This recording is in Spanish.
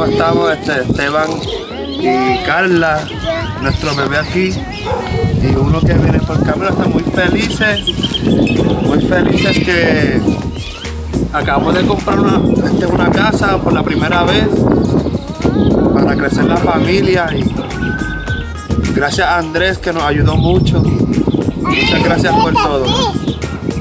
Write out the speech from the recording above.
mismo estamos Esteban y Carla, nuestro bebé aquí, y uno que viene por camino. Están muy felices que acabamos de comprar una casa por la primera vez para crecer la familia, y gracias a Andrés que nos ayudó mucho. Muchas gracias por todo.